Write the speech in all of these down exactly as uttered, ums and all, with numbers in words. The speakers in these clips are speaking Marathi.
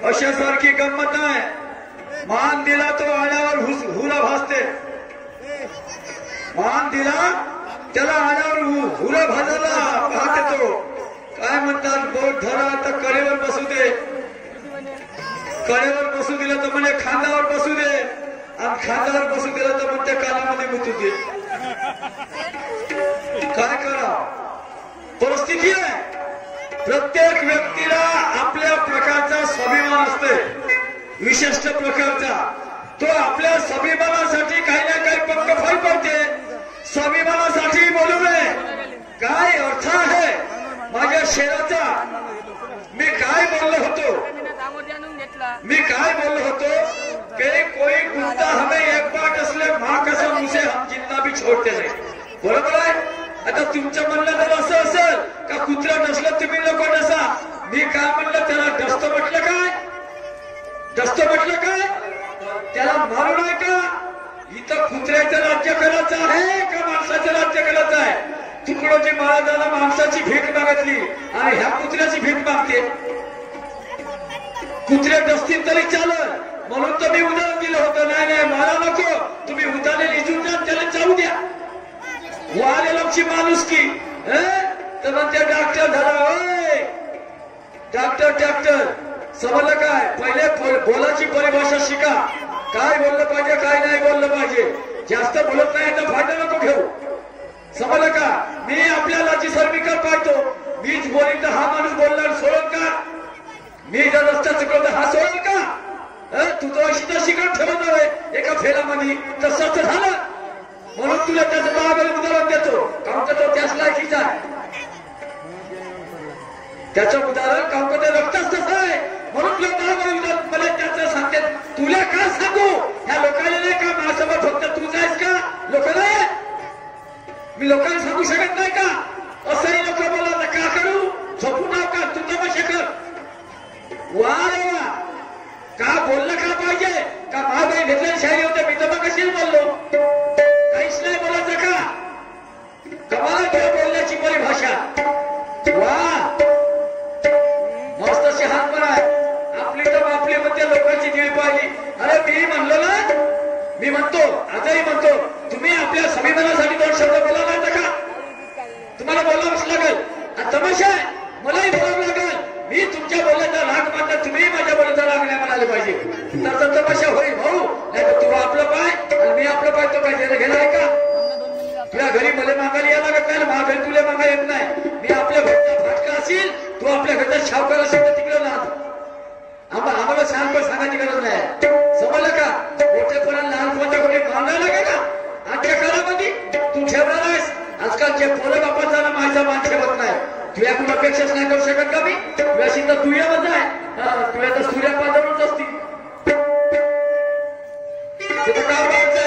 अशासारखी गंमत आहे। मान दिला तो आल्यावर हुला भासते, मान दिला त्याला आल्यावर हुला भाजायला पाहते तो। काय म्हणतात, बोट धरा तर कडेवर बसू दे, कडेवर बसू दिलं तर म्हणजे खांद्यावर बसू दे, आणि खांद्यावर बसू दिलं तर म्हणते कानामध्ये मुतू दे। काय करा, परिस्थिती आहे। प्रत्येक व्यक्तीला आपल्या प्रकारचा स्वाभिमान असते, विशिष्ट प्रकारचा। तो आपल्या स्वाभिमानासाठी काही ना काही पक्क फल पडते। स्वाभिमानासाठी बोलू नये, काय अर्थ आहे माझ्या शेराचा? मी काय बोललो होतो, मी काय बोललो होतो कि कोई कुत्ता हमें एक बार असले माँ कसम उसे हम जितना भी छोड़ते नहीं। बरोबर आहे। आता तुमचं म्हणणं जर असं असेल का कुत्रा नसलं तुम्ही लोक नसा, मी काय म्हणलं त्याला डस्त म्हटलं काय, डस्त म्हटलं काय, त्याला मारू नये का? इथं कुत्र्याचं राज्य करायचं आहे का माणसाचं राज्य करायचं आहे? तुकडोजी महाराजांना माणसाची भीक मागितली आणि ह्या कुत्र्याची भीक मागते। कुत्रे डसतील तरी चालत म्हणून तर मी उदाहरण दिलं होतं। नाही नाही मला नको, तुम्ही उदाहरण लिजून जा, त्याला जाऊ द्या। वालेलाची माणूस की तर म्हणते डॉक्टर धरा, डॉक्टर डॉक्टर समजलं काय? पहिले बोलाची परिभाषा शिका, काय बोललं पाहिजे काय नाही बोललं पाहिजे। जास्त बोलत नाही तर फायदा नको घेऊ, समजलं का? मी आपल्याला जी सर्विकल पाहतो, मीच बोलीन तर हा माणूस बोलणार सोडल का? मी जर रस्ता चुकलो तर हा सोडल का? तुझं अशी तशी कर ठेवत आहे एका फेलामध्ये, तसंच झालं म्हणून तुला त्याचं महाबली उदाहरण देतो, कारण तो त्याच लायकीचा आहे। त्याचं उदाहरण कारण ते रक्तच तसं आहे म्हणून तुला महाबली उदाहरण मला त्याचं सांगते। तुला काय सांगू, ह्या लोकांना नाही का माझ्यासमोर फक्त तू जायस का? लोक नाही, मी लोकांना सांगू शकत नाही का? असंही लोक बोला का करू, झोपू नाव का, तू तमाशा कर। वा रे वा, का बोललं का पाहिजे का? महाबाई घेतलेली शायरी होते, मी तर कशी बोललो, काहीच नाही बोलायचं का? कमाल त्या बोलण्याची परिभाषा, वा मस्त शहाणपणा आहे। आपली तर आपली मध्ये लोकांची जीव पाहिली। अरे मी म्हणलो ना, मी म्हणतो आजही म्हणतो, तुम्ही आपल्या स्वाभिमानासाठी दोन शब्द बोला नाही का? तुम्हाला बोलावंच लागेल, तमाशा आहे, मलाही बोलावं लागेल। मी तुमच्या बोलण्याचा राग मानला, तुम्ही माझ्या बोलण्याचा राग नाही म्हणाले पाहिजे, तर तमाशा होईल भाऊ। नाही तर तू आपलं पाय आणि मी आपलं पाय, तो काय त्याला घेणार आहे का? तुला घरी मला मागायला या लागत नाही, महाबेल तुला मागा येत नाही। मी आपल्या घरचा फाटका असेल, तू आपल्या घरचा शावकार असेल तर तिकडे ना, आम्हाला शहाणपण सांगायची गरज नाही, समजलं का? मोठेपणा लहानपणाच्या कोणी मागायला लागेल का? आजच्या काळामध्ये तू ठेवणार आहेस, आजकालचे पोरं बापाचा माझा मान ठेवत नाही। तुझ्या कुठं अपेक्षाच नाही करू शकत का मी? तुझ्याशी तर तुझ्यावर आहे, तुझ्या तर सूर्यापासूनच असती, तिथं काय बोलायचं?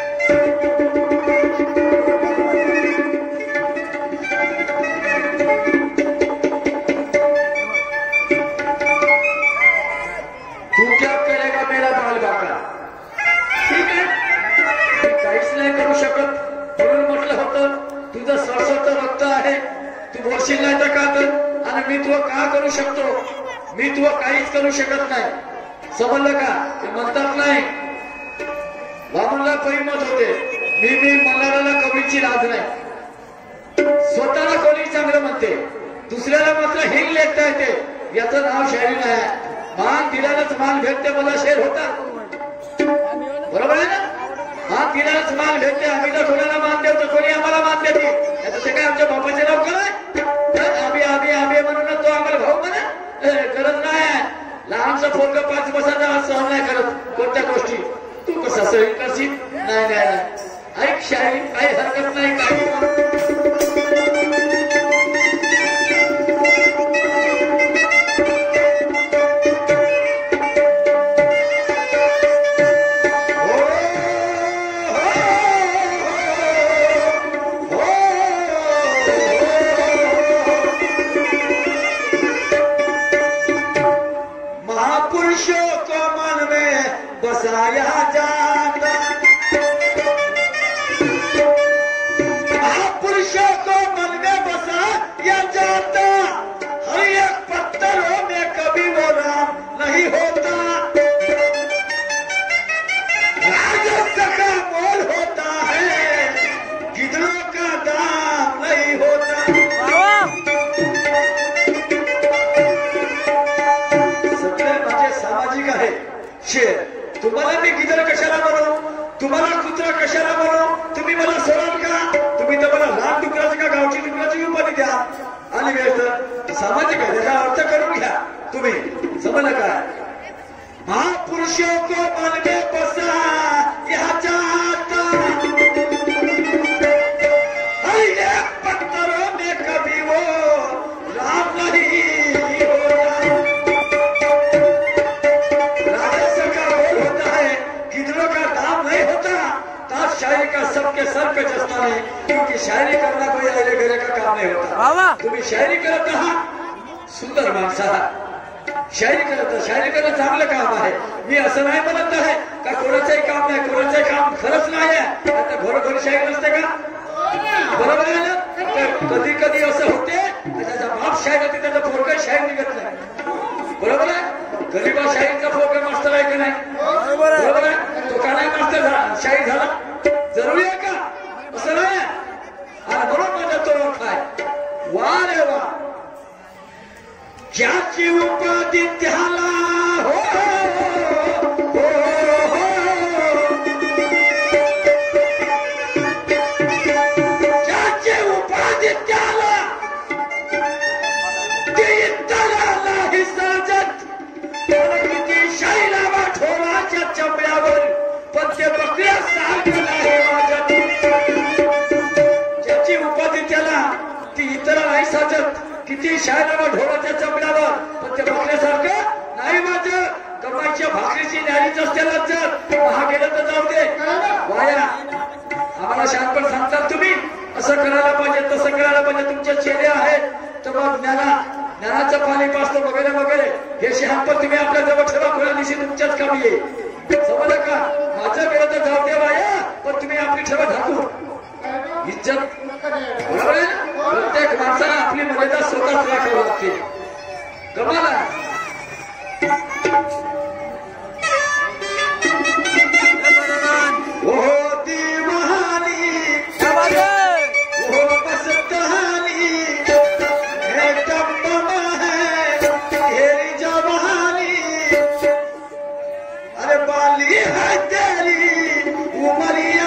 तू क्या करेगा मेरा बाल बाका? ठीक आहे, मी काहीच नाही करू शकत म्हणून म्हटलं होतं तुझं सरसरचं रक्त आहे, तू बोलशील नाही तर का तर, आणि मी तुला का करू शकतो? मी तुला काहीच करू शकत नाही, समजलं का? ते म्हणतात नाही, वामनला परिमत होते, मी मी म्हणणाऱ्याला कवीची लाज नाही। स्वतःला कोणी चांगलं म्हणते, दुसऱ्याला मात्र हिंग लेखता येते, याचं नाव शायरी नाही। मान दिल्यानंच मान भेटते, मला शेर होता, बरोबर आहे ना? मान दिल्यानंच मान भेटते, आम्ही जर कोणाला मान देऊ तर कोणी आम्हाला मान देते, याचं काय आमच्या बापाचे नाव काय? आम्ही आम्ही आम्ही म्हणून तो आम्हाला भाऊ म्हणा, गरज नाही। लहानसा फोन पाच बसाचा सहन नाही करत कोणत्या गोष्टी, तू कसा सहन करशील? नाही नाही ऐक शायरी, काही हरकत नाही काही। बसाया जाता, पुरुषों को मन में बसाया जाता, हर एक पत्थरों में कभी वो राम नहीं हो शेर. तुम्हाला मी गिदर कशाला म्हणू, तुम्हाला कुत्रा कशाला म्हणू, तुम्ही मला सोडाल का? तुम्ही तर मला लहान डुकराची का गावची डुकराची उपाधी द्या. आणि वेळ सामाजिक आहे त्याचा अर्थ करून घ्या तुम्ही. समजलं का? महापुरुषों को मन में बसा यह चाहता ये पत्थरों में कभी वो राम नहीं होगा. राजस्व का रोल होता है, गिदरों का दाम नहीं होता. ताज शायरी का सबके सर पे जसता नहीं, क्योंकि शायरी करना कोई आले गेले का काम नहीं होता. तुम्ही शायरी करत आहात, सुंदर माणसा शायरी करत. शायरी करणं चांगलं काम आहे. मी असं नाही म्हणत आहे का कोणाचंही काम नाही, कोणाचंही काम खरंच नाही आहे. आता घरोघरी शायरी नसते का? बरोबर आहे ना? कधी कधी असं होते त्याचा बाप शायर होते, त्याचा फोरका शायर निघत नाही. बरोबर आहे? गरीबा शाहीरचा फोरका मास्टर आहे का नाही? बरोबर आहे? तो का नाही मास्टर झाला, शाहीर झाला? जरुरी आहे का? असं नाही. आणि बरोबर माझा तो अर्थ आहे. वा रे वा, ज्याची उपाधी त्याला हो, हो, हो. ज्याची उपाधी त्याला ते इतराला ही साजत. किती शाईला ठोराच्या चमड्यावर पण ते बकऱ्या सारखं नाही वाजत. ज्याची उपाधी त्याला ती इतराला नाही साजत. किती शायराला ढोराच्या चमड्यावर पण ते बघण्यासारखं नाही माझं. कमाईच्या भाकरीची न्यारीच असते लज्जत. हा गेलं तर जाऊ दे वाया. आम्हाला शहाणपण सांगतात तुम्ही असं करायला पाहिजे, तसं करायला पाहिजे. तुमचे चेहरे आहेत तर मग ज्ञाना ज्ञानाचं पाणी पासतं वगैरे वगैरे. हे शहाणपण तुम्ही आपल्या जवळ ठेवा, कोणा दिवशी तुमच्याच कामी येईल. समजलं का? माझं गेलं तर जाऊ दे वाया, पण तुम्ही आपली ठेवा ढाकून. इज्जत बरोबर आहे. प्रत्येक माणसाला आपली मर्यादा स्वतःच राखावी लागते. कमाला ओ दीवानी ओ बसतानी हे टम्बम है तेरी जवानी. अरे बाली है तेरी उमरिया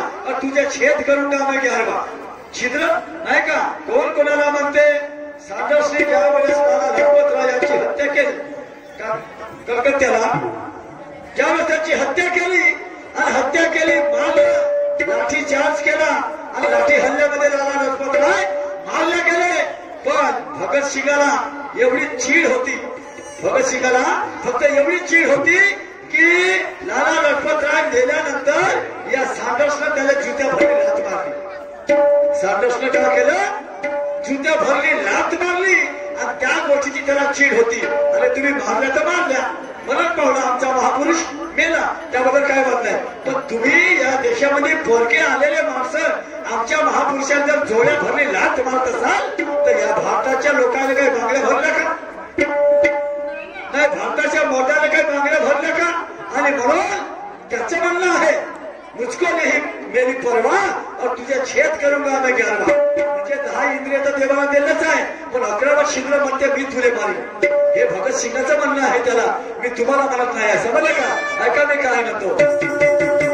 छेद करूंगा मैं ग्यारहवा. छिद्र नाही का? कोण कोणाला म्हणते? साधा कलकत्त्याला ज्यावेळेस त्याची हत्या केली आणि हत्या केली मारलं, लाठी चार्ज केला आणि लाठी हल्ल्यामध्ये लाला लजपत राय मारले गेले. पण भगत सिंगाला एवढी चीड होती, भगत सिंगाला फक्त एवढी चीड होती की लाला लजपत राय गेल्यानंतर या सँडर्सनं त्याला जुत्या भरली लात मारली. सँडर्सनं काय केलं? जुत्या भरली लात मारली आणि त्या गोष्टीची त्याला चीड होती. अरे तुम्ही मारल्या तर मारल्या, म्हणून पाहुणा आमचा महापुरुष मेला, त्याबद्दल काय बात नाही. पण तुम्ही या देशामध्ये पोरके आलेले माणसं आमच्या महापुरुषांना जर जोड्या भरली लात मारत असाल तर या भारताच्या लोकांना काही बांगड्या भरल्या का? नाही, भारताच्या मोठ्याने काही बांगड्या भरल्या का? आणि म्हणून त्याचं म्हणणं आहे मुझको नहीं मेरी परवाह और तुझे छेद करूंगा मैं ग्यारहवा. म्हणजे दहा इंद्रिय तर देवाला दिलंच आहे, पण अकरावा शिंद्र म्हणते मी तुले मारी. हे भगत सिंगाचं म्हणणं आहे. त्याला मी तुम्हाला म्हणत नाही, समजलं का? ऐका मी काय म्हणतो.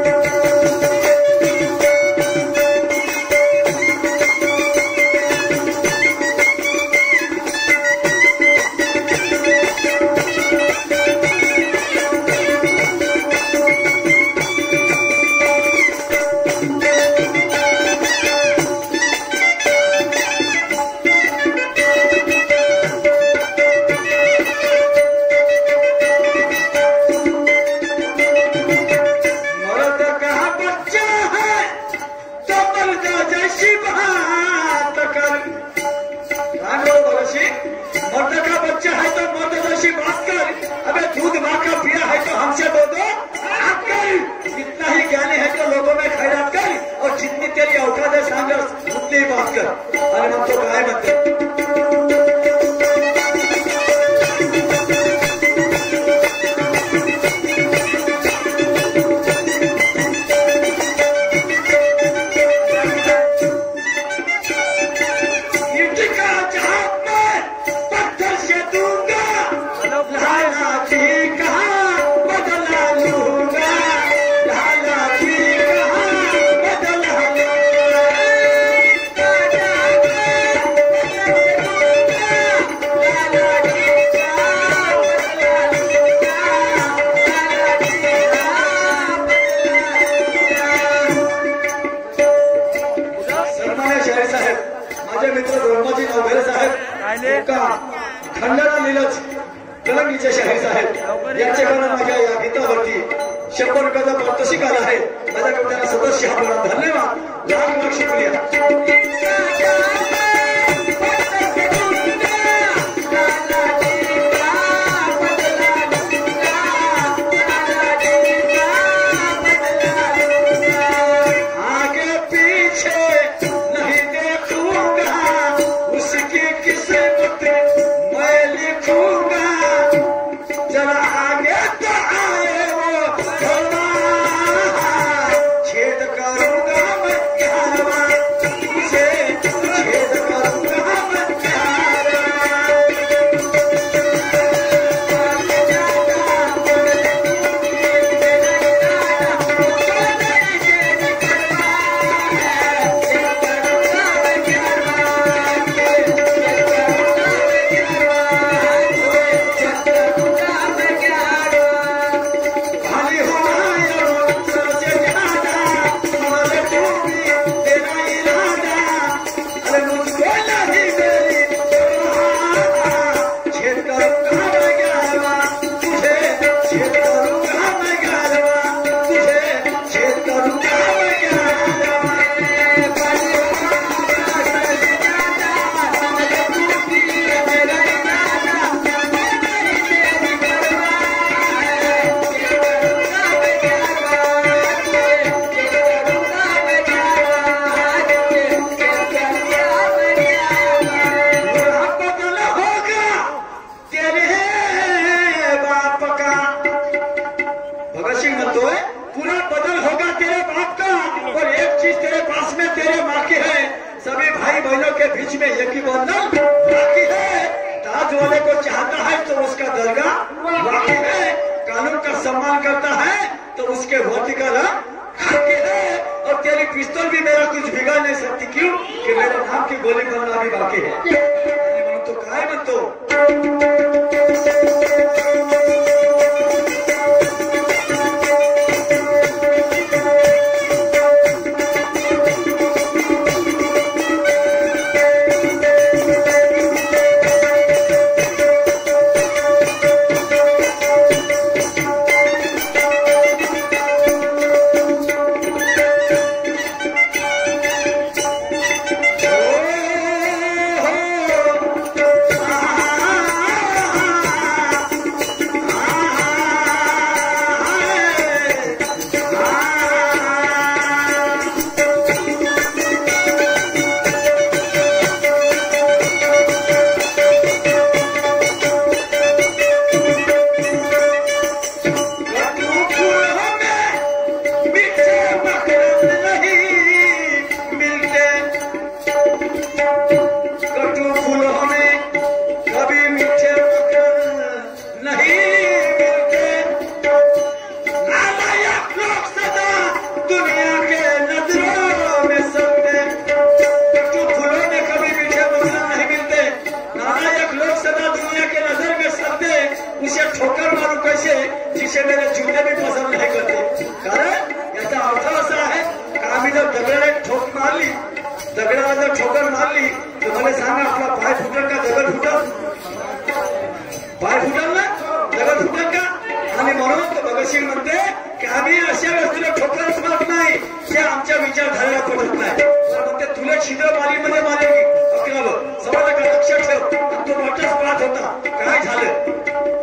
खंडाळा नीलज कलंगीचे शाहीर साहेब यांच्याकडून माझ्या या गीतावरती शंभर रुपयाचा पारितोषिक आला आहे. माझ्याकडे त्यांना सदस्य आपल्याला धन्यवाद. लाख लाख शुक्रिया. सम्मान करता है तो उसके वर्टिकल खाके है और तेरी पिस्तौल भी मेरा कुछ बिगाड़ नहीं सकती. क्यों? कि मेरे नाम की गोली बनना भी बाकी है. तो काय म्हणतो कटु फूलों में कभी मीठे मगर नहीं मिलते, नालायक लोग सदा दुनिया के नजरों में सबके। कटु फूलों में कभी मीठे मगर नहीं मिलते, नालायक लोग सदा दुनिया के नजर में सबके। उसे ठोकर मारू कैसे जिसे मेरे जुमले भी पसंद नहीं करते। कारण याचा अर्थ असा आहे, आम्ही जर दगडाने ठोक मारली, दगडाला जर ठोकर मारली तर मला सांगा आपला पाय फुटल का दगड फुटल? पाय फुटल ना, दगड फुटल का? आणि म्हणून तो भगतसिंग म्हणते की आम्ही अशा व्यक्तीला ठोकरच मारत नाही जे आमच्या विचारधारेला पटत नाही. म्हणते तुला छिद्र मालीमध्ये मारेगी अकरावं समजा का, लक्ष ठेव. तो वाटच पाहत होता काय झालं.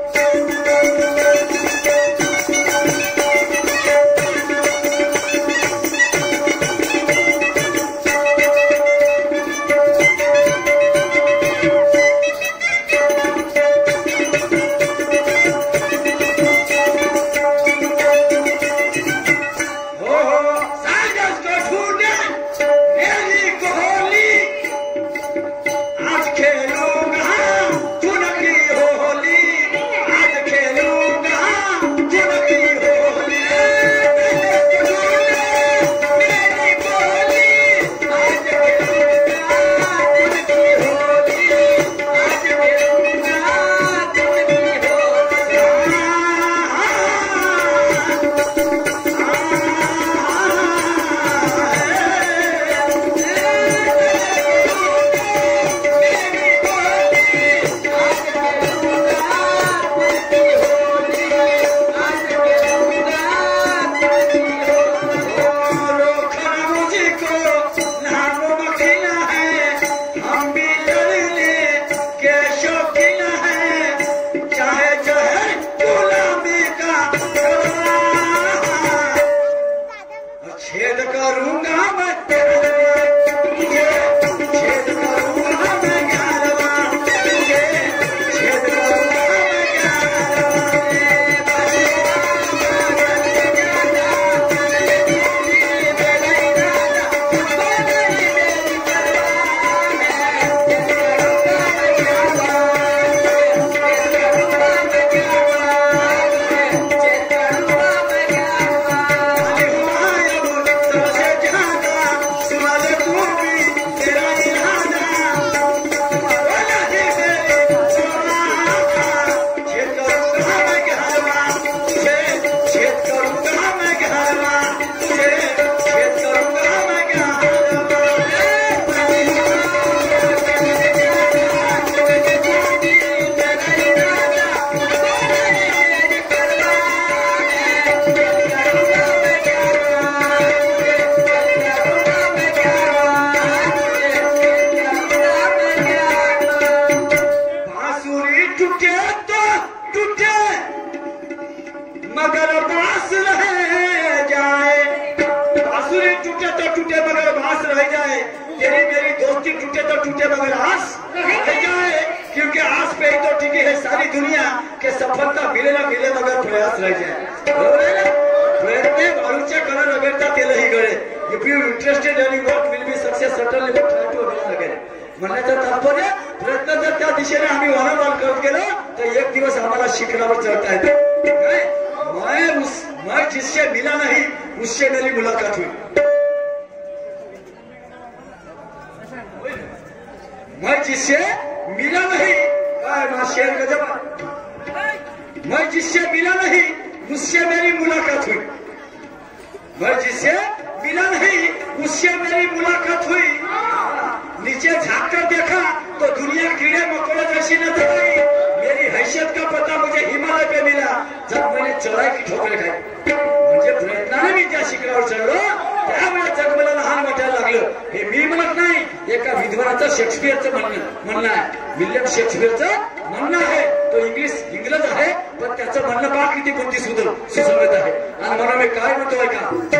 शेक्सपियरचं म्हणणं आहे, विल्यम शेक्सपियरचं म्हणणं आहे. तो इंग्लिश इंग्रज आहे, पण त्याचं म्हणणं पहा किती बुद्धी सुसंगत आहे. आणि म्हणून मी काय म्हणतोय का,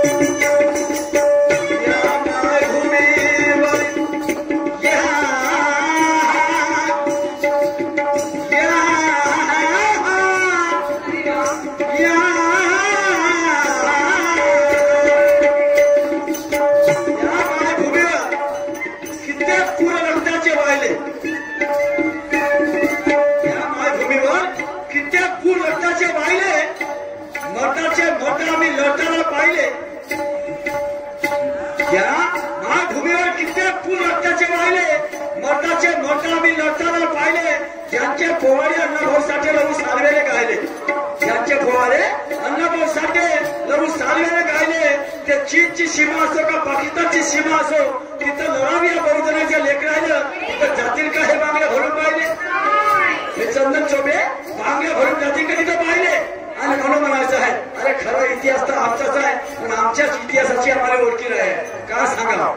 या पाहिले, या मायभूमीवर कित्येक पूर रक्ताचे वाहिले, मरणाचे मरण आम्ही लढताना पाहिले. या मायभूमीवर कित्येक पूर रक्ताचे वाहिले, मरणाचे मरण आम्ही लढताना पाहिले. ज्यांचे पोवाडे अण्णाभाऊ साठे लहू सालवेने गायले, ज्यांचे पोवाडे अण्णाभाऊ साठे लहू सालवेने गायले, ते चीनची सीमा असो का पाकिस्तानची सीमा असो, तिथं लढावी या बहुजनाच्या लेकरायला तिथं जातील का हे मागण्या भरून पाहिले. हे चंदन चोबे मागण्या भरून जातील का तिथं पाहिले. आणि म्हणून म्हणायचं आहे, अरे खरा इतिहास तर आमचाच आहे, पण आमच्याच इतिहासाची आम्हाला ओळखी आहे का सांगा.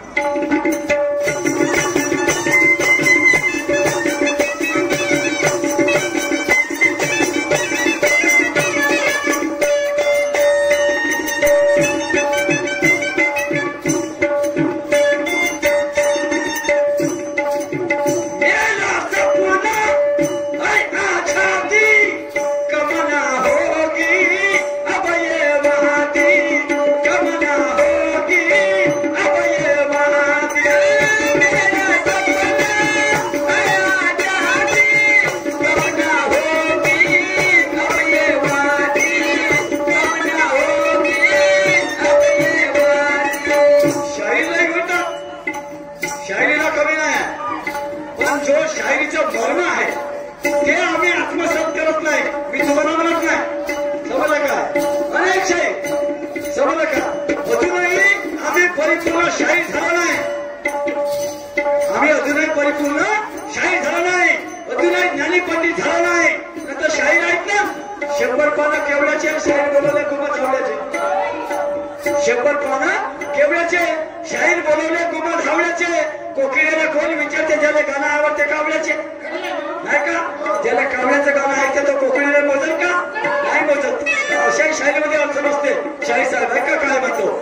शंभर पाना केवढ्याचे शाहीर बोलवले गुमा धावल्याचे. कोकिळेला कोण विचारते ज्याला गाणं आवडते कावळ्याचे, नाही का? ज्याला कावळ्याचं गाणं ऐकतं तो कोकिळेला मोजल का? नाही मोजत. अशाही शाहीरीमध्ये अर्थ नसते. शाहीर साहेब ऐका काय म्हणतो.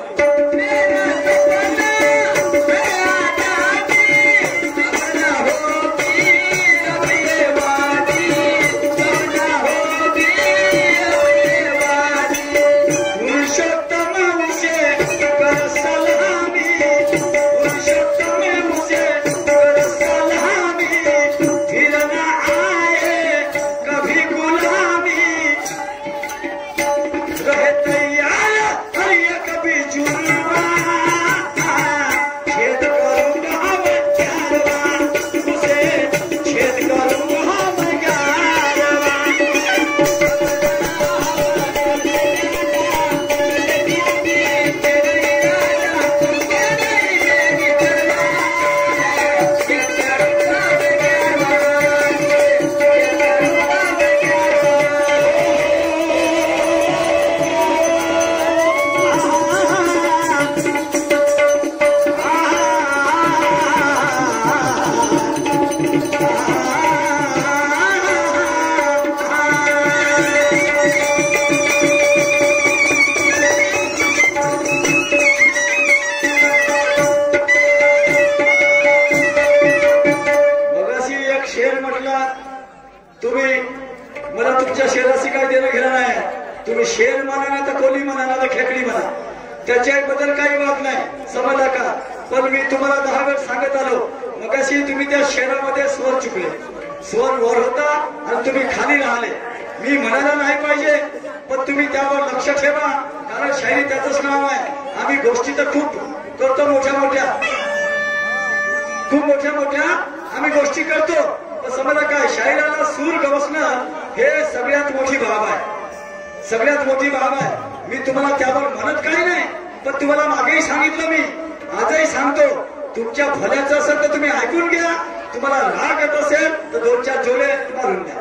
शेर म्हणा ना तर कोली म्हणा ना तर खेकडी म्हणा, त्याच्याबद्दल काही वाद नाही, समजला का? पण मी तुम्हाला दहा वेळ सांगत आलो, मगाशी तुम्ही त्या शेरामध्ये स्वर चुकले. स्वर वर होता आणि तुम्ही खाली राहिले. मी म्हणायला नाही पाहिजे, पण तुम्ही त्यावर लक्ष ठेवा, कारण शायरी त्याचंच नाव आहे. आम्ही गोष्टी तर खूप करतो, मोठ्या मोठ्या खूप मोठ्या मोठ्या आम्ही गोष्टी करतो, पण समजला काय? शायराला सूर गवसणं हे सगळ्यात मोठी बाब आहे, सगळ्यात मोठी बाब आहे. मी तुम्हाला त्यावर म्हणत काही नाही, पण तुम्हाला मागेही सांगितलं, मी आजही सांगतो, तुमच्या भल्याचं असेल तर तुम्ही ऐकून घ्या. तुम्हाला राग येत असेल तर दोन चार जोडे मारून द्या.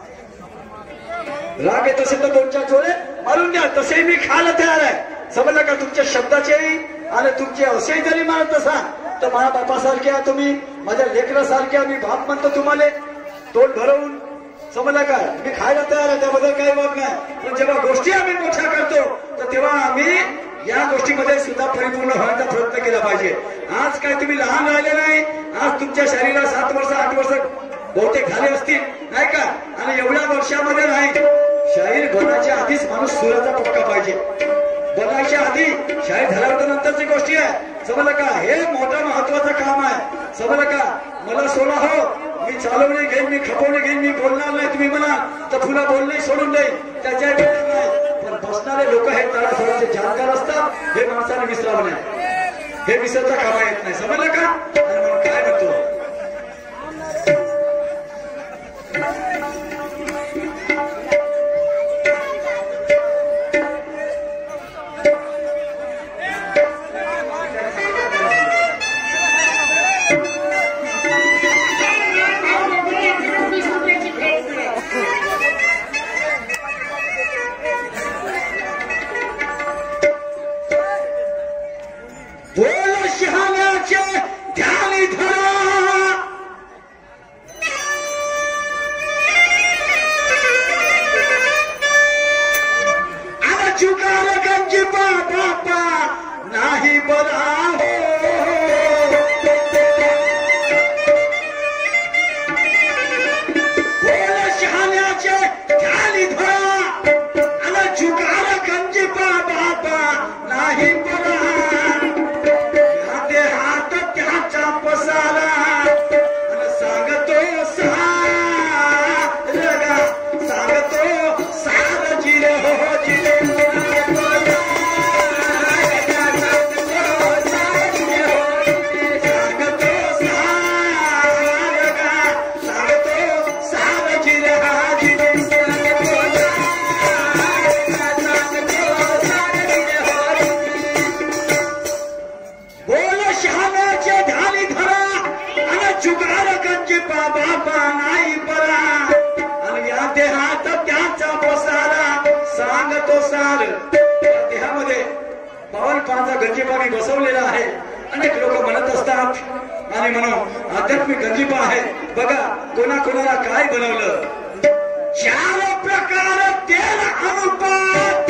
राग येत असेल तर दोन चार जोडे मारून द्या. तसेही मी खायला तयार आहे, समजलं का? तुमच्या शब्दाचेही आणि तुमचे असेही जरी मानत असाल तर माझ्या बापासारख्या, तुम्ही माझ्या लेकरासारख्या, मी बाप म्हणतो तुम्हाला तोंड भरवून, समजलं काय? मी खायला तयार आहे, त्याबद्दल काही वाद नाही. पण जेव्हा गोष्टी आम्ही मोठ्या करतो तर तेव्हा आम्ही या गोष्टीमध्ये सुद्धा परिपूर्ण होण्याचा प्रयत्न केला पाहिजे. आज काय तुम्ही लहान राहिले नाही, आज तुमच्या शरीरात सात वर्ष आठ वर्ष बहुतेक झाले असतील, नाही का? आणि एवढ्या वर्षामध्ये नाही, शाहीर बनाच्या आधीच माणूस सुराचा पक्का पाहिजे. बनायच्या आधी शाळेत झाल्यावर नंतरची गोष्टी आहे. समजलं का? हे मोठं महत्वाचं काम आहे. समजलं का? मला सोडा हो, मी चालवणे घेईन, मी खपवणे घेईन, मी बोलणार नाही. तुम्ही म्हणा तर तुला बोलणे सोडून देईन, त्याच्या नाही. पण बसणारे लोक हे तळासोडचे जाणकार असतात, हे माणसाने विसरावं नाही. हे विसरता कामा येत नाही. समजलं का? आणि म्हणून काय म्हणतो, बोल शहाण्याचे ध्यानी धरा, आणि चुकार गंजी बापा नाही बरा हो. बोल शहाण्याचे ध्यानी धरा, आणि चुकार गंजी बापा नाही बरा. सांगतो सांगतो सार जिरे हो जिरे गंजीपा मी बसवलेला आहे. अनेक लोक म्हणत असतात आणि म्हणून आध्यात्मिक गंजीपा आहे. बघा कोणा कोणाला काय बनवलं. चार प्रकार तेल अनुपात,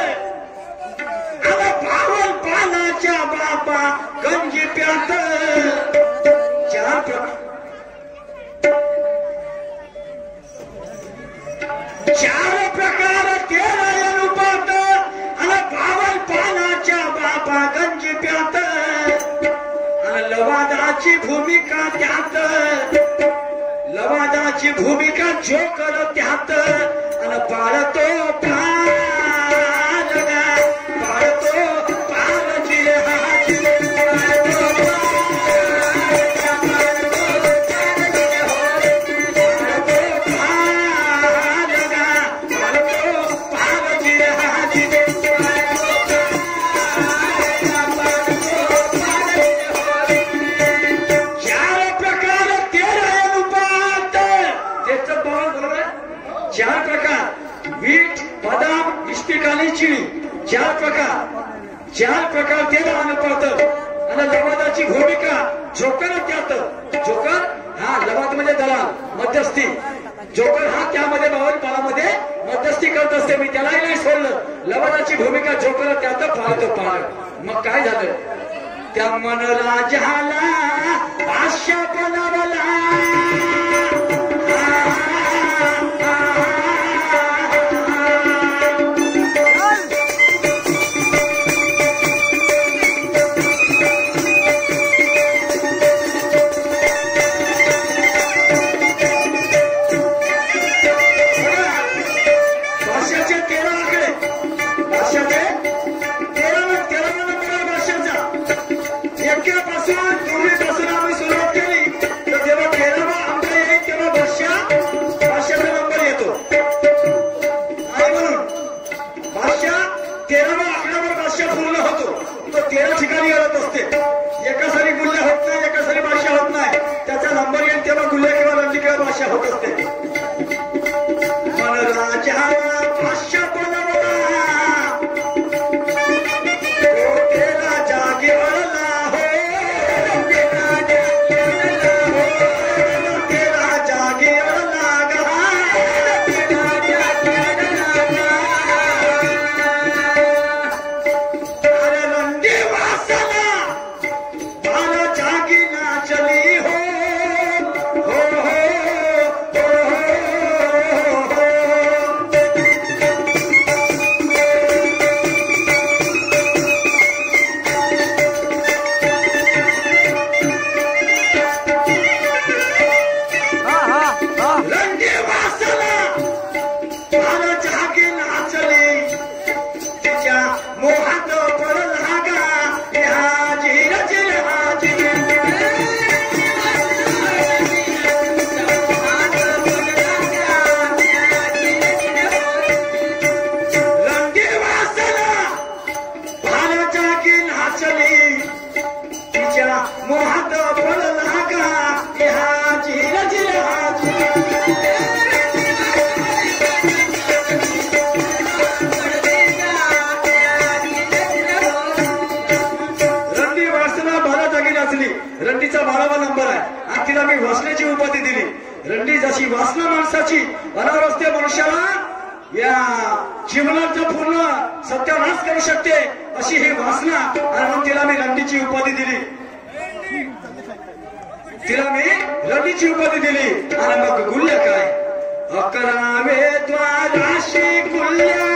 आणि पावन पानाच्या बापा गंजीप्यात. चार प्रकार चार प्रकार तेल अनुपात, आणि पावन पानाच्या बापा गंजीप्यात. आणि लवादाची भूमिका त्यात, लवादाची भूमिका जो कर त्यात. आणि पाळतो पाल पाळतो पाल जिरे हाजी चार प्रकार चार प्रकार तेल अनुपात. आणि लवादाची भूमिका जोकर त्यात. जोकर हा लवाद म्हणजे दलाल मध्यस्थी. जोकर हा त्यामध्ये बावन पाळामध्ये मध्यस्थी करत असते. मी त्यालाही नाही सोडलं. लवादाची भूमिका जोकर त्यात पाळतो पाळ. मग काय झालं? त्या मन राजाला आशा बनवला. हो, हो, हो, हो, तिला मी वासनेची उपाधी दिली. रंडी जशी वासना माणसाची अनावर असते मनुष्याला या जीवनाचा पूर्ण सत्यानाश करू शकते अशी ही वासना, आणि म्हणून तिला मी रंडीची उपाधी दिली. तिला मी रंडीची उपाधी दिली. आणि मग गुल्य काय अकरावे द्वाराशी गुल्ल्या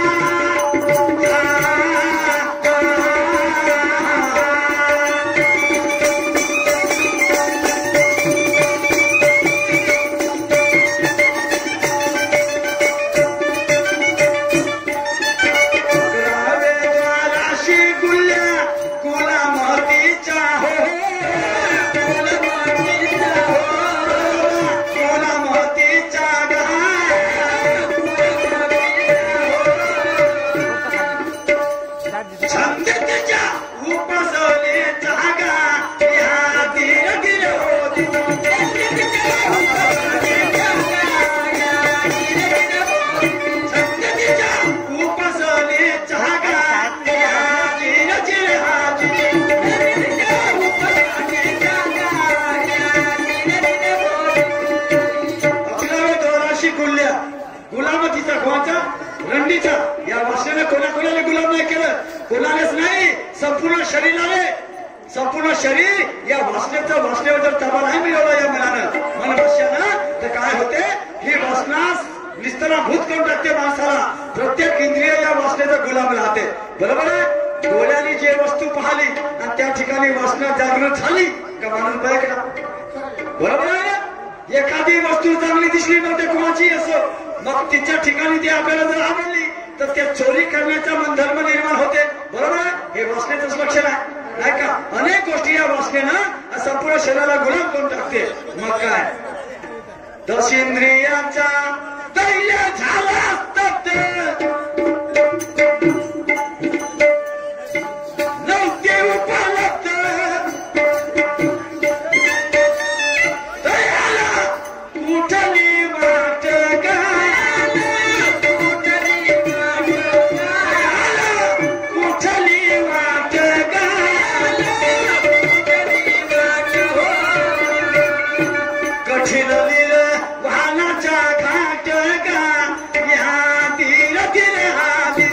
रंडीचा या वासनेने कोणा कोणाला गुलाम नाही केलं, कोणालाच नाही. संपूर्ण शरीराने संपूर्ण शरीर या वासनेचा वासनेवर जर ताबा नाही मिळवला या मनानं मनवश्यानं तर काय होते, ही वासना निस्तराभूत करून टाकते माणसाला. प्रत्येक इंद्रिय या वासनेचा गुलाम राहते. बरोबर आहे. डोळ्याने जे वस्तू पाहिली आणि त्या ठिकाणी वासना जागृत झाली का माणूस बळकला. बरोबर आहे ना. एखादी वस्तू चांगली दिसली नव्हते कोणाची असो, मग तिच्या ठिकाणी ती आपल्याला जर आवडली तर त्या चोरी करण्याचा मनधर्म निर्माण होते. बरोबर आहे. हे वासनेचंच लक्षण आहे नाही का. अनेक गोष्टी या वासनेनं संपूर्ण शरीराला गुलाम करून टाकते. मग काय दश इंद्रियांचा दैल्य झाला स्तब्ध, नव्हते उपलब्ध दयाला कुठली वाट गा, कुठली वाट गा, कठीण लील वाहनाच्या घाट गा, या तीर तीर हाती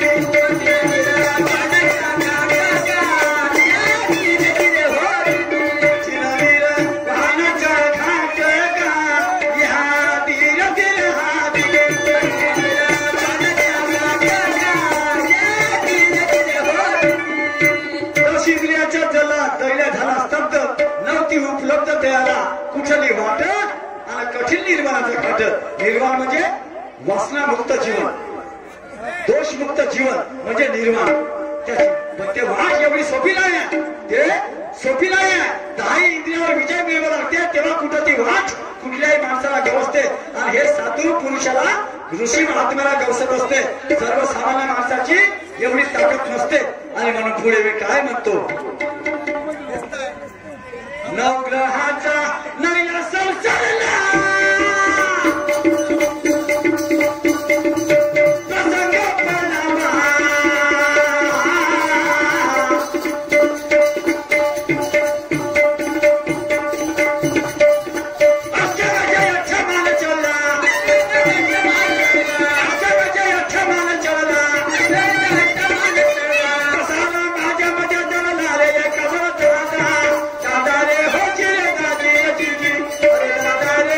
उपलब्ध त्याला कुठली वाट आणि कठीण निर्माणाचं घाट. निर्माण म्हणजे वासनामुक्त जीवन, दोषमुक्त जीवन म्हणजे निर्माण. त्याची ते वाट एवढी सोपी नाही आहे, ते सोपी नाही आहे. दहा इंद्रियावर विजय मिळवावा लागते तेव्हा कुठं ती वाट कुठल्याही माणसाला गवसते. आणि हे साधू पुरुषाला ऋषी महात्म्याला गवसत असते. सर्वसामान्य माणसाची एवढी ताकद नसते. आणि म्हणून पुढे मी काय म्हणतो, नवग्रहाचा नया संसारला प्रसंग पडावा, अक्षर जय क्षमान चला, अक्षर जय क्षमान चला, कसाला माझ्या मध्ये जळला रे कसा दादा दादा रे हो चिरे दादी चिरकी अरे दादा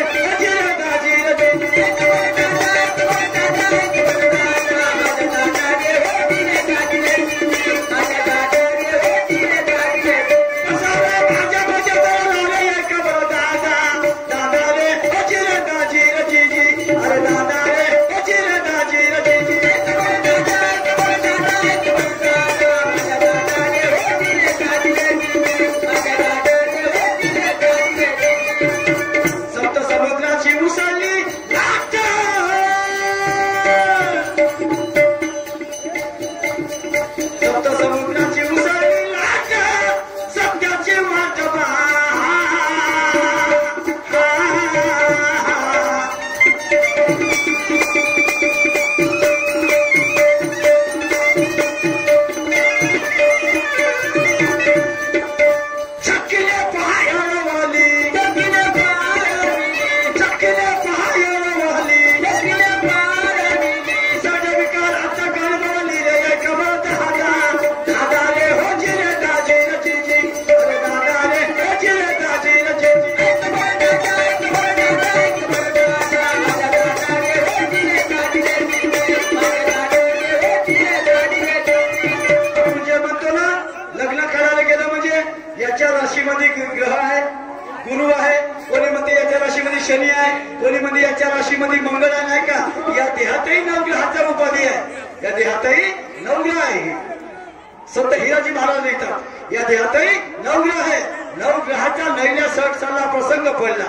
नाही. कोणीमध्ये याच्या राशीमध्ये मंगळ आहे नाही का, या देहातही नवग्रहाचा उपाधी आहे. या देहातही नवग्रह आहे. संत हिराजी महाराज लिहितात या देहातही नवग्रह आहे. नवग्रहाच्या नैल्या सट साला प्रसंग पडला.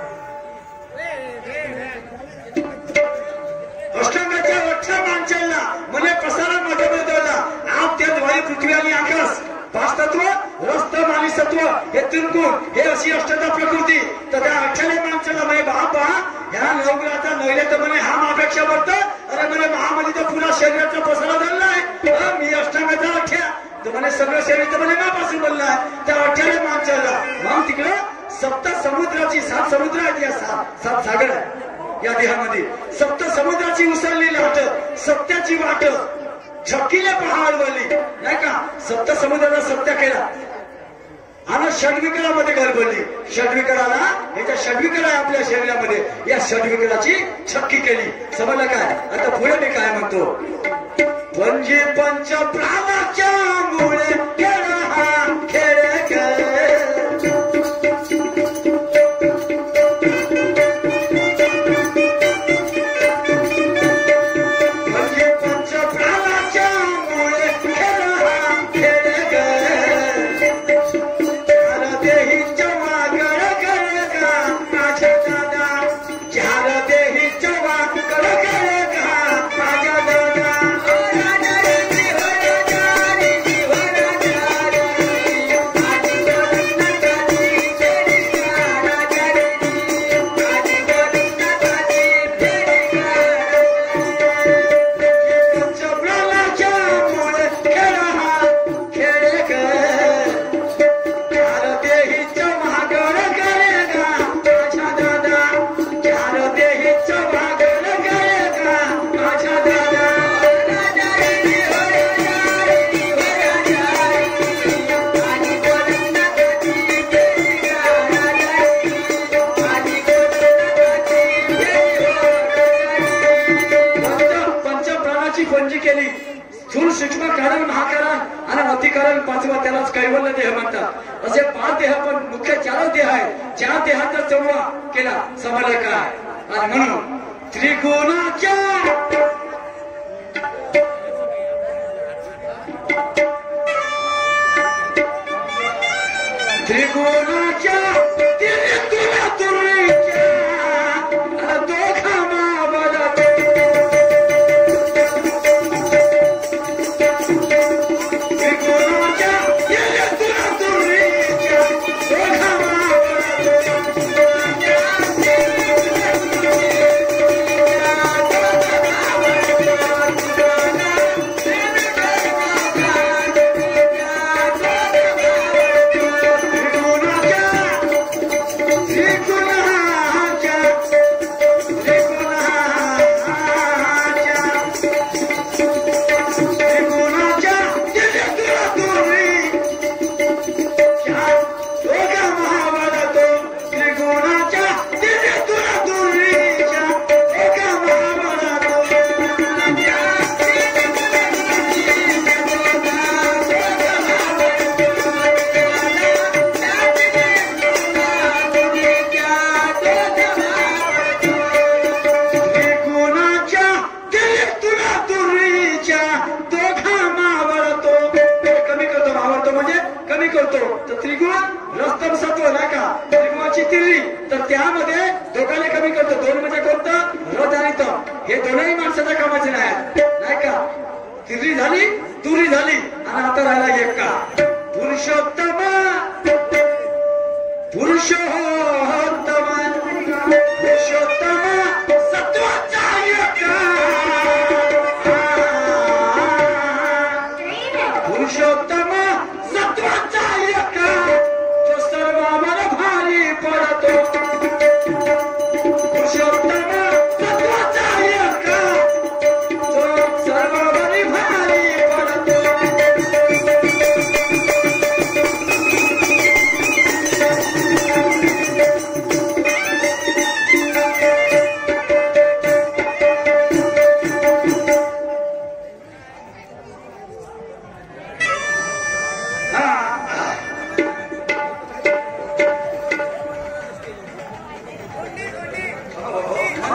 अष्टांगाच्या अठरा माणसांना मने प्रसारा मध्ये बदलला. आप त्यात वायू पृथ्वी आणि आकाश पाच तत्व रस्त मानी सत्व हे तीन गुण हे अशी अष्टता प्रकृती. तर त्या अठ्ठाले माणसाला म्हणे बापा ह्या नवग्रहाचा नैल्या तर म्हणे हा मापेक्षा बघत. अरे म्हणे महामध्ये तर पुन्हा शरीराचा पसारा झालाय. मी अष्टांगाचा अठ्या तर म्हणे सगळं शरीर तर म्हणे मापासून बनलाय. त्या अठ्ठाले माणसाला मग तिकडं सप्त समुद्राची सात समुद्र आहेत. या सात सात सागर आहे या देहामध्ये. सप्त समुद्राची उसळलेली लाट सत्याची वाट छक्कीने पहाड वळली नाही का. सप्त समुद्राला सत्य केला आणि षडविकरामध्ये गडबडली. षडविकराला याच्या षडविकर आहे आपल्या शरीरामध्ये. या षडविकराची छक्की केली. समजलं काय. आता पुढे मी काय म्हणतो. म्हणजे पंच प्राणाच्या मुळे खेळ हा खेळ पाचवा त्यालाच कैवल्य देह म्हणतात. असे पाच देह पण मुख्य चार देह आहेत. चार देहाचा चौवा केला. समजलं काय. आणि म्हणून त्रिगुणाच्या त्रिगुणाच्या त्रिगुणा तुरीच्या दोघा मावला हे दोनही माणसाच्या कामाचे नाही का. तिरी झाली तुरी झाली आणि आता राहिला एक का. पुरुषोत्तम पुरुषोत्तम पुरुषोत्तम सत्वाचा एक पुरुषोत्तम सत्वाचा एक जो सर्व मला भारी पडतो. Purushottam Thank you.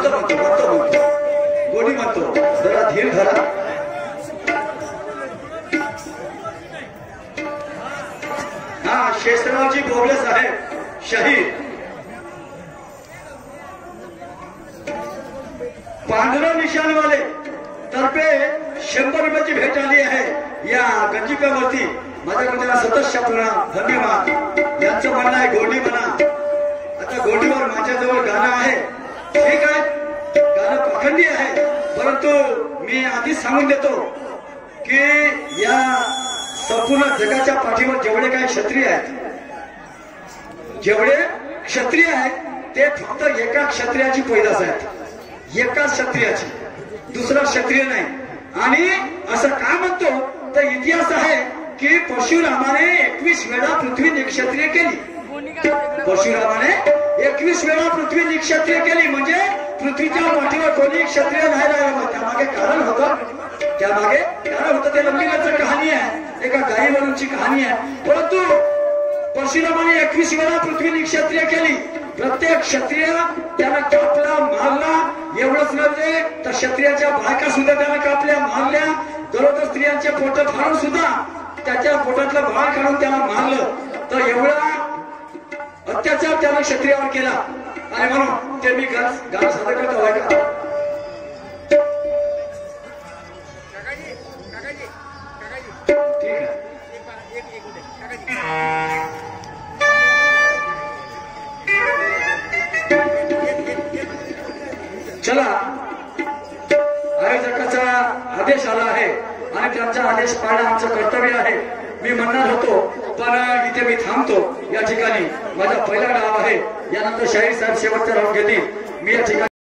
म्हणतो म्हणतो म्हणतो म्हणतो गोडी म्हणतो, जरा धीर धरा. हा शेषरावजी बोबले साहेब शहीद. पांढरा निशाणवाले तर्फे शंभर रुपयाची भेट आली आहे या गंजिप्यावरती. माझ्याकडे त्यांना सतत प्रणाम, धन्यवाद. यांचं म्हणणं आहे गोडी म्हणा. आता गोडीवर माझ्याजवळ गाणं आहे, ठीक आहे, गाणं पाखंडी आहे, परंतु मी आधीच सांगून देतो की या संपूर्ण जगाच्या पाठीवर जेवढे काही क्षत्रिय आहेत, जेवढे क्षत्रिय आहेत ते फक्त एका क्षत्रियाची पैदास आहेत, एकाच क्षत्रियाची, दुसरा क्षत्रिय नाही. आणि असं का म्हणतो तर इतिहास आहे की परशुरामाने एकवीस वेळा पृथ्वी निक्षत्रिय केली. परशुरामाने एकवीस वेळा पृथ्वी निक्षत्रिय केली, म्हणजे पृथ्वीच्या पाठीवर कोणी क्षत्रिय नाही राहिला. त्यामागे कारण होतं, त्यामागे कारण होतं. ते लंबीनाचं कहाणी आहे, एका गायीवरूनची कहाणी आहे. परंतु परशुरामाने एकवीस वेळा पृथ्वी निक्षत्रिय केली. प्रत्येक क्षत्रिय त्याला कापला, मारला. एवढंच नव्हे तर क्षत्रियाच्या बायका सुद्धा त्याला कापल्या, मारल्या. गरोदर स्त्रियांचे पोट फाडून सुद्धा त्याच्या पोटातलं बाळ काढून त्याला मारलं. तर एवढा अत्याचार त्याला क्षत्रियावर केला. आणि म्हणून ते मी गाणं सादर करतो ऐका. ठीक आहे. चला, आयोजकाचा आदेश आला आहे आणि त्यांचा आदेश पाळणं आमचं कर्तव्य आहे. मी म्हणणार होतो पण इथे मी थांबतो. या ठिकाणी माझा पहिला डाव आहे, यानंतर शाहीर साहेब शेवटचा राऊंड घेतील. मी या ठिकाणी